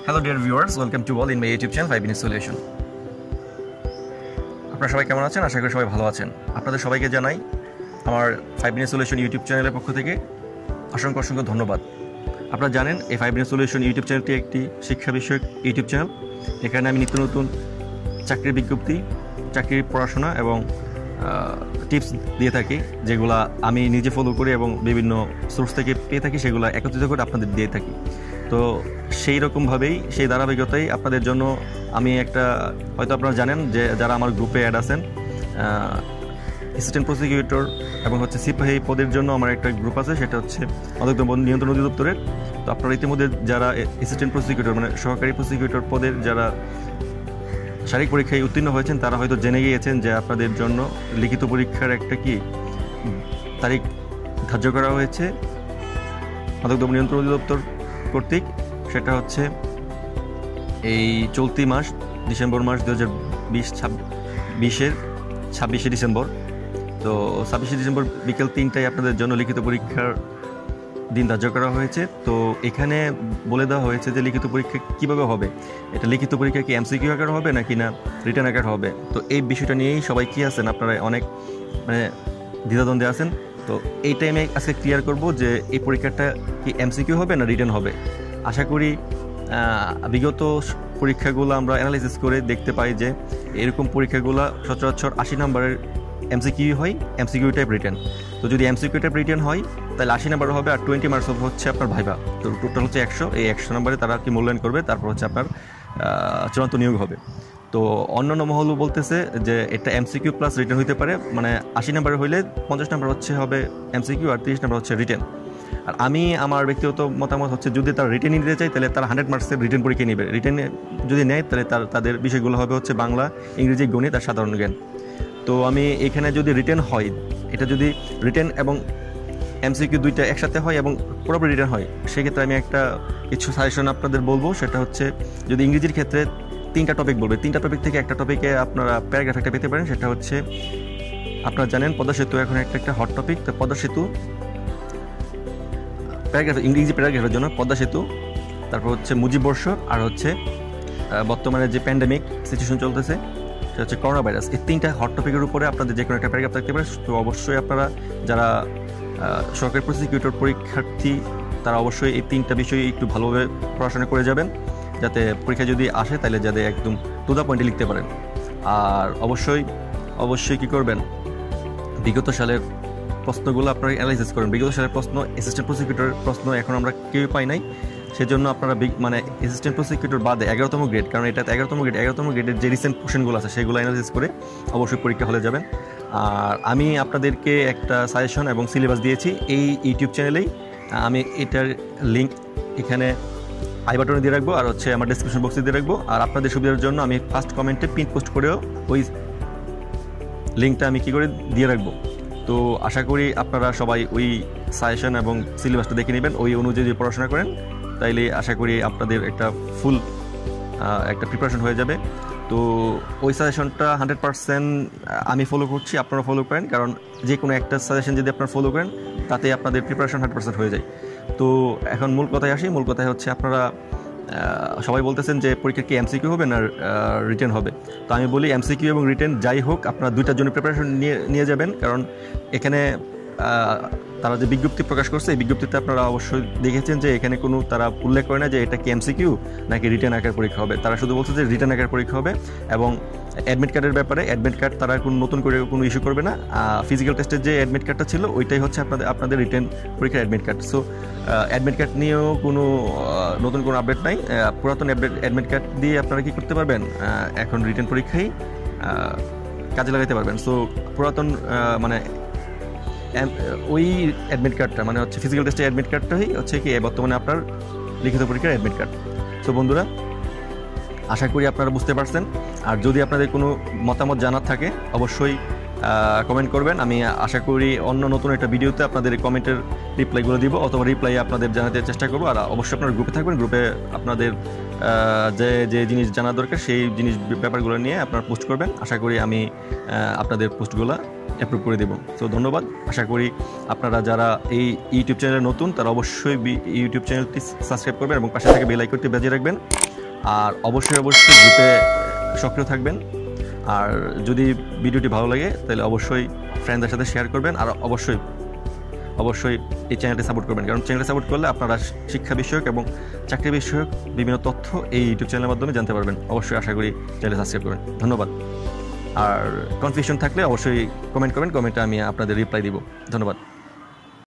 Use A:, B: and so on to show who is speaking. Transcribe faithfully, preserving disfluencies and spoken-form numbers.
A: Hello dear viewers, welcome to all in my YouTube channel five minute solution. আপনারা সবাই কেমন আছেন? আশা করি সবাই ভালো আছেন। আপনাদের সবাইকে জানাই আমার ফাইভ মিনিট সলিউশন ইউটিউব চ্যানেলের পক্ষ থেকে অসংখ্য অসংখ্য ধন্যবাদ। আপনারা জানেন এই ফাইভ মিনিট সলিউশন ইউটিউব চ্যানেলটি একটি শিক্ষা বিষয়ক ইউটিউব চ্যানেল। এখানে আমি নিত্য নতুন চাকরির বিজ্ঞপ্তি, চাকরির পড়াশোনা এবং টিপস দিয়ে থাকি, যেগুলো আমি নিজে ফলো করি এবং বিভিন্ন সোর্স থেকে পেয়ে থাকি, সেগুলো একত্রিত করে আপনাদের দিয়ে থাকি। তো সেই রকমভাবেই সেই ধারাবাহিকতাই আপনাদের জন্য আমি একটা, হয়তো আপনারা জানেন যে যারা আমার গ্রুপে অ্যাড আছেন, অ্যাসিস্ট্যান্ট প্রসিকিউটর এবং হচ্ছে সিপাহী পদের জন্য আমার একটা গ্রুপ আছে, সেটা হচ্ছে মাদক দ্রব্য নিয়ন্ত্রণ অধিদপ্তরের। তো আপনারা ইতিমধ্যে যারা অ্যাসিস্ট্যান্ট প্রসিকিউটর মানে সহকারী প্রসিকিউটর পদের যারা শারীরিক পরীক্ষায় উত্তীর্ণ হয়েছেন, তারা হয়তো জেনে গিয়েছেন যে আপনাদের জন্য লিখিত পরীক্ষার একটা কি তারিখ ধার্য করা হয়েছে মাদক দ্রব্য নিয়ন্ত্রণ অধিদপ্তর কর্তৃক। সেটা হচ্ছে এই চলতি মাস ডিসেম্বর মাস দু হাজার বিশ বিশের ছাব্বিশে ডিসেম্বর। তো ছাব্বিশে ডিসেম্বর বিকেল তিনটায় আপনাদের জন্য লিখিত পরীক্ষার দিন ধার্য করা হয়েছে। তো এখানে বলে দেওয়া হয়েছে যে লিখিত পরীক্ষা কীভাবে হবে, এটা লিখিত পরীক্ষা কি এমসিকিউ আকার হবে নাকি না রিটার্ন আকার হবে। তো এই বিষয়টা নিয়েই সবাই কি আছেন, আপনারা অনেক মানে দ্বিধাদ্বন্দ্বে আছেন। তো এই টাইমে আজকে ক্লিয়ার করব যে এই পরীক্ষাটা কি এমসিকিউ হবে না রিটার্ন হবে। আশা করি বিগত পরীক্ষাগুলো আমরা অ্যানালাইসিস করে দেখতে পাই যে এরকম পরীক্ষাগুলো সচরাচর আশি নম্বরের এমসিকিউ হয়, এমসিকিউ টাইপ রিটার্ন। তো যদি এমসিকিউ টাইপ রিটার্ন হয় তাহলে আশি নাম্বার হবে, আর টোয়েন্টি মার্কস হচ্ছে আপনার ভাইবা। তো টোটাল হচ্ছে একশো। এই একশো নম্বরে তারা কি মূল্যায়ন করবে, তারপর হচ্ছে আপনার চূড়ান্ত নিয়োগ হবে। তো অন্যান্য মহল বলতেছে যে এটা এমসিকিউ প্লাস রিটার্ন হইতে পারে, মানে আশি নাম্বারে হইলে পঞ্চাশ নাম্বার হচ্ছে হবে এমসিকিউ আর তিরিশ নাম্বার হচ্ছে রিটার্ন। আর আমি আমার ব্যক্তিগত মতামত হচ্ছে যদি তারা রিটার্ন নিতে চায় তাহলে তারা হান্ড্রেড মার্কসের রিটার্ন পরীক্ষা নেবে। রিটার্ন যদি নেয় তাহলে তার তাদের বিষয়গুলো হবে হচ্ছে বাংলা, ইংরেজি, গণিত আর সাধারণ জ্ঞান। তো আমি এখানে যদি রিটার্ন হয়, এটা যদি রিটার্ন এবং এমসিকিউ দুইটা একসাথে হয় এবং পুরোপুরি রিটার্ন হয়, সেক্ষেত্রে আমি একটা কিছু সাজেশন আপনাদের বলবো। সেটা হচ্ছে যদি ইংরেজির ক্ষেত্রে তিনটা টপিক বলবে, তিনটা টপিক থেকে একটা টপিকে আপনারা প্যারাগ্রাফ একটা পেতে পারেন। সেটা হচ্ছে আপনারা জানেন পদ্মা সেতু এখন একটা একটা হট টপিক। তো পদ্মা সেতু প্যারাগ্রাফ, ইংরেজি প্যারাগ্রাফের জন্য পদ্মা সেতু, তারপর হচ্ছে মুজিববর্ষ, আর হচ্ছে বর্তমানে যে প্যান্ডেমিক সিচুয়েশন চলতেছে সেটা হচ্ছে করোনা ভাইরাস। এই তিনটা হট টপিকের উপরে আপনাদের যে কোনো একটা প্যারাগ্রাফ থাকতে পারে। তো অবশ্যই আপনারা যারা সরকারি প্রসিকিউটর পরীক্ষার্থী তারা অবশ্যই এই তিনটা বিষয়ে একটু ভালোভাবে পড়াশোনা করে যাবেন, যাতে পরীক্ষা যদি আসে তাহলে যাতে একদম টু দ্য পয়েন্টে লিখতে পারেন। আর অবশ্যই অবশ্যই কী করবেন, বিগত সালের প্রশ্নগুলো আপনারা অ্যানালাইসিস করেন। বিগত সালের প্রশ্ন, অ্যাসিস্ট্যান্ট প্রসিকিউটরের প্রশ্ন এখন আমরা কেউ পাই নাই, সেজন্য আপনারা মানে অ্যাসিস্ট্যান্ট প্রসিকিউটর বাদে এগারোতম গ্রেড, কারণ এটা এগারোতম গ্রেড এগারোতম গ্রেডের যে রিসেন্ট কোশ্চেনগুলো আছে সেগুলো অ্যানালাইসিস করে অবশ্যই পরীক্ষা হলে যাবেন। আর আমি আপনাদেরকে একটা সাজেশন এবং সিলেবাস দিয়েছি এই ইউটিউব চ্যানেলেই। আমি এটার লিঙ্ক এখানে আই বাটনে দিয়ে রাখবো, আর হচ্ছে আমার ডেসক্রিপশন বক্সে দিয়ে রাখবো। আর আপনাদের সুবিধার জন্য আমি ফার্স্ট কমেন্টে পিন পোস্ট করেও ওই লিঙ্কটা আমি কী করে দিয়ে রাখবো। তো আশা করি আপনারা সবাই ওই সাজেশন এবং সিলেবাসটা দেখে নেবেন, ওই অনুযায়ী যদি পড়াশোনা করেন তাইলে আশা করি আপনাদের একটা ফুল একটা প্রিপারেশন হয়ে যাবে। তো ওই সাজেশনটা হান্ড্রেড পারসেন্ট আমি ফলো করছি, আপনারা ফলো করেন, কারণ যে কোনো একটা সাজেশন যদি আপনারা ফলো করেন তাতে আপনাদের প্রিপারেশন হান্ড্রেড পারসেন্ট হয়ে যায়। তো এখন মূল কথায় আসি। মূল কথায় হচ্ছে আপনারা সবাই বলতেছেন যে পরীক্ষা কি এমসিকিউ হবে না রিটার্ন হবে। তো আমি বলি এমসিকিউ এবং রিটার্ন যাই হোক আপনারা দুইটার জন্য প্রিপারেশন নিয়ে নিয়ে যাবেন, কারণ এখানে তারা যে বিজ্ঞপ্তি প্রকাশ করছে এই বিজ্ঞপ্তিতে আপনারা অবশ্যই দেখেছেন যে এখানে কোনো তারা উল্লেখ করে না যে এটা কি এমসিকিউ নাকি রিটার্ন আকার পরীক্ষা হবে। তারা শুধু বলছে যে রিটার্ন আকার পরীক্ষা হবে। এবং অ্যাডমিট কার্ডের ব্যাপারে অ্যাডমিট কার্ড তারা কোনো নতুন করে কোনো ইস্যু করবে না। ফিজিক্যাল টেস্টের যে অ্যাডমিট কার্ডটা ছিল ওইটাই হচ্ছে আপনাদের আপনাদের রিটার্ন পরীক্ষার admit card. So admit card নিয়েও কোনো নতুন কোনো আপডেট নাই। পুরাতন অ্যাডমিট কার্ড দিয়ে আপনারা কী করতে পারবেন, এখন রিটার্ন পরীক্ষায় কাজে লাগাতে পারবেন। সো পুরাতন মানে ওই অ্যাডমিট কার্ডটা মানে হচ্ছে ফিজিক্যাল টেস্টের অ্যাডমিট কার্ডটাই হচ্ছে কি বর্তমানে আপনার লিখিত পরীক্ষার অ্যাডমিট কার্ড। সো বন্ধুরা, আশা করি আপনারা বুঝতে পারছেন। আর যদি আপনাদের কোনো মতামত জানার থাকে অবশ্যই কমেন্ট করবেন। আমি আশা করি অন্য নতুন একটা ভিডিওতে আপনাদের কমেন্টের রিপ্লাইগুলো দিব, অথবা রিপ্লাই আপনাদের জানাতে চেষ্টা করবো। আর অবশ্যই আপনারা গ্রুপে থাকবেন, গ্রুপে আপনাদের যে যে জিনিস জানা দরকার সেই জিনিস ব্যাপারগুলো নিয়ে আপনারা পোস্ট করবেন। আশা করি আমি আপনাদের পোস্টগুলো অ্যাপ্রুভ করে দেব। তো ধন্যবাদ। আশা করি আপনারা যারা এই ইউটিউব চ্যানেলে নতুন তারা অবশ্যই ইউটিউব চ্যানেলটি সাবস্ক্রাইব করবেন এবং পাশে থেকে বেল আইকনটি বাজিয়ে রাখবেন। আর অবশ্যই অবশ্যই গ্রুপে সক্রিয় থাকবেন। আর যদি ভিডিওটি ভালো লাগে তাহলে অবশ্যই ফ্রেন্ডদের সাথে শেয়ার করবেন, আর অবশ্যই অবশ্যই এই চ্যানেলটি সাপোর্ট করবেন, কারণ চ্যানেলটি সাপোর্ট করলে আপনারা শিক্ষা বিষয়ক এবং চাকরি বিষয়ক বিভিন্ন তথ্য এই ইউটিউব চ্যানেলের মাধ্যমে জানতে পারবেন। অবশ্যই আশা করি চ্যানেল সাবস্ক্রাইব করবেন। ধন্যবাদ। আর কনফিউশন থাকলে অবশ্যই কমেন্ট করবেন, কমেন্টে আমি আপনাদের রিপ্লাই দিব। ধন্যবাদ।